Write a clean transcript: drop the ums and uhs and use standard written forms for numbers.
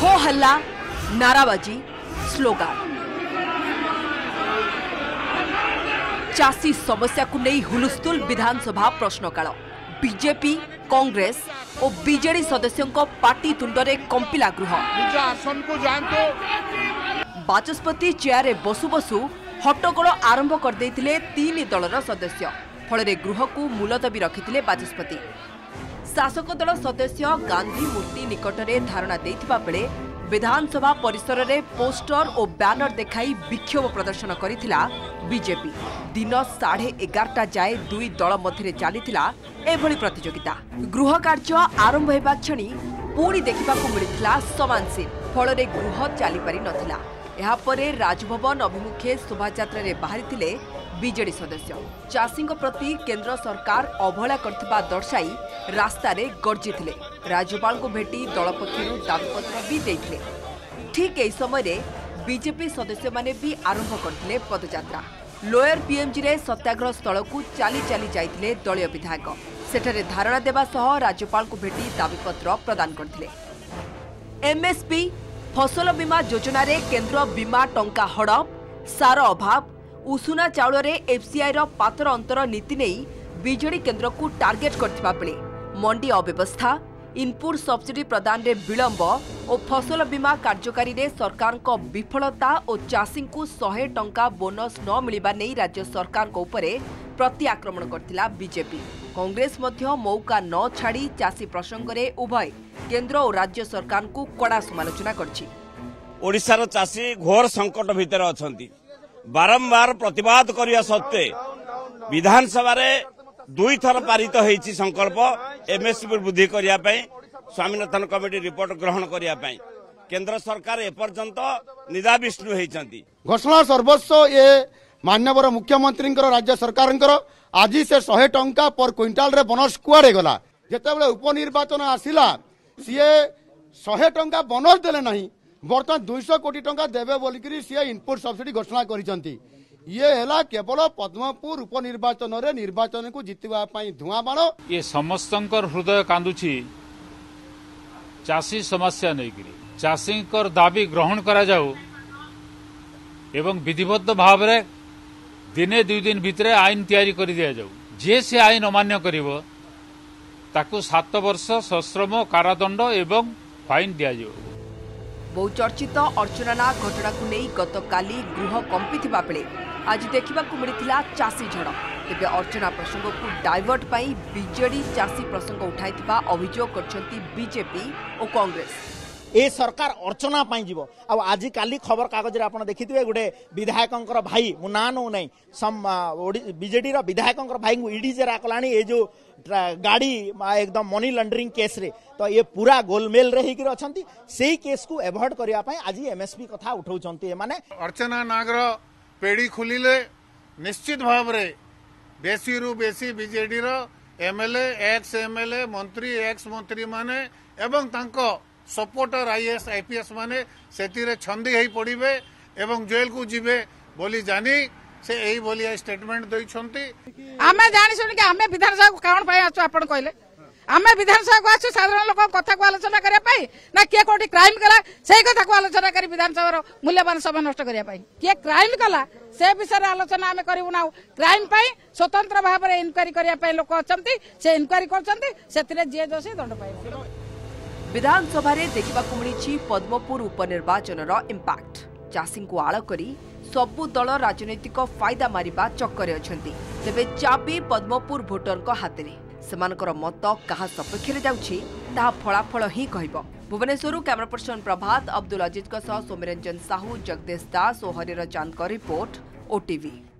हो हल्ला, नाराबाजी, स्लोगान। चाषी समस्या को नहीं हुलुस्थुल विधानसभा प्रश्नकाल। बीजेपी, कांग्रेस और बीजेडी सदस्यों को पार्टी तुंडरे कंपिला गृह। बाचस्पति चेयर रे बसु बसु हट्टगोल आरंभ कर देथिले तीन दलर सदस्य। फल गृह को मुलतवी रखिथिले बाचस्पति। शासक दल सदस्य गांधी मूर्ति निकटरे धारणा देथिबा बेले विधानसभा परिसर रे पोस्टर और बैनर देखाई विक्षोभ प्रदर्शन करिथिला बीजेपी। दिन 11:30 जाए दुई दल मध्य चलीथिला एभली प्रतियोगिता। गृह कार्य आरंभ हेबा क्षणी पुणी देखिबाकू मिलिथिला समान सीन। फल गृह चली पारि नथिला। एहा परे राजभवन अभिमुखे शोभायात्रा रे बाहरिथिले बीजेडी सदस्य। चाषी प्रति केंद्र सरकार अवहेला करथिबा दर्शाई रास्ता रे गर्जिथिले। राज्यपाल को भेटी दल पक्षरु दाबीपत्र भी देथिले। ठीक एही समय रे बीजेपी सदस्य माने भी आरंभ करथिले पदयात्रा। लोयर पीएमजी रे सत्याग्रह स्थल को चाली चाली जाइथिले दलीय विधायक। सेठारे धारणा देबा सह राज्यपाल को भेटी दाबीपत्र प्रदान करथिले। एमएसपी फसल बीमा योजना रे केंद्र बीमा टंका हड़प, सार अभाव, उषुना चाउल रे एफसीआई रो पातर अंतर नीति नहीं बीजेडी केंद्र को टार्गेट करथिबा बेले मंडी अव्यवस्था, इनपुट सब्सिडी प्रदान रे विलंब और फसल बीमा कार्यकारी रे सरकार को विफलता और चाषी को 100 टंका बोनस न मिलिबा नहीं राज्य सरकार को उपरे प्रति आक्रमण करथिला बीजेपी। कांग्रेस मध्य मौका न छाड़ी चाषी प्रसंग रे उभय केंद्र और राज्य सरकार को कड़ा समालोचना करछि। ओडिशार चाषी घोर संकट भितर अछंती। बारंबार प्रतिवाद करिया सत्ते विधानसभा रे दुई थर पारित होईछि संकल्प एमएसपी वृद्धि करिया पई स्वामीनाथन कमिटी रिपोर्ट ग्रहण करिया पई। केंद्र सरकार एपर्यंत निदाविष्णु होईछंती। घोषणा सर्वस्व ये माननीय मुख्यमंत्री राज्य सरकार आज से 100 टंका पर क्विंटाल रे बोनस कुआड़े गला। जेतेबेले उपनिर्वाचन आसिला सीए 100 टंका बोनस देले नहीं, बर्तमान 200 कोटी टंका देवे बोलिकी सी इनपुट सब्सिडी घोषणा करिसंती। ये हैला केवल पद्मपुर उपनिर्वाचन रे निर्वाचन को जितवा पई धुआं बाण। ये समस्तंकर हृदय कांदुछि चाषी समस्या नहीं करी। चाषी दाबी ग्रहण करा जाऊ एवं विधिबद्ध भाव रे दिने 2 दिन भितर आईन तैयारी कर दिया जाऊ। जे से आईन अमान्य करिवो ताकू 7 वर्ष सश्रम कारादंड एवं फाइन दिया जाऊ। बहुचर्चित अर्चना घटना को नहीं गतकाली गृह कंपिथिबा बेले आज देखा मिलता चाषी झड़। तेज अर्चना प्रसंग को डाइवर्ट पाई बीजेडी चाषी प्रसंग उठाइथिबा अभियोग करछंती बीजेपी और कांग्रेस। ए सरकार अर्चना पाई जीवो। अब आज काली खबर कागज रे आपण देखिथिबे गुडे विधायकंकर भाई मु ना नो नै बीजेडी रो विधायकंकर भाई को ईडी जेरा कलानी ए जो गाड़ी एकदम मनी लॉन्ड्रिंग केस रे तो ये पूरा गोलमेल रे हिकी अछंती। सेही केस को एवॉइड करिया पई आज एमएसपी कथा उठाउछंती। ए माने अर्चना नागर पेड़ी खुलिले निश्चित भाव रे बेसी रु बेसी बीजेडी रो एमएलए एक्स एमएलए मंत्री एक्स मंत्री माने एवं तांको सपोर्टर आईएएस आईपीएस माने सेतिरे छंदी हेई पड़िबे एवं जेल को जिबे बोली जानी से एही बोली स्टेटमेंट दैछंती। आमे जानि सुनि के आमे विधानसभा को काउन पाई आछो आपण कहले। आमे विधानसभा को आछो साधारण लोक कथा को आलोचना करिया पाई ना के कोठी क्राइम कला सेही कथा को आलोचना करी विधानसभा रो मूल्यवान समय नष्ट करिया पाई। के क्राइम कला से विषय आलोचना आमे करिवु ना। क्राइम पाई स्वतंत्र भाव रे इनक्वारी करिया पाई लोक अछंती से इनक्वारी करछंती सेतिरे जे दोषी दंड पाइबो। विधानसभा रे देखिबाकू मिलिछि पद्मपुर उपनिर्वाचन रो इंपैक्ट। चाषी को आड़ करी सबु दल राजनैतिक फायदा मारिबा चक्कर अछंती। तेबे चाबी पद्मपुर भोटर को हाथ में। सेमानकर मत कहा सपक्ष रे जाउछि ता फलाफल ही कहबो। भुवनेश्वर कैमरा पर्सन प्रभात अब्दुल अजीज सह सोमरंजन साहू, जगदेश दास और हरिहर चांद का रिपोर्ट, ओटीवी।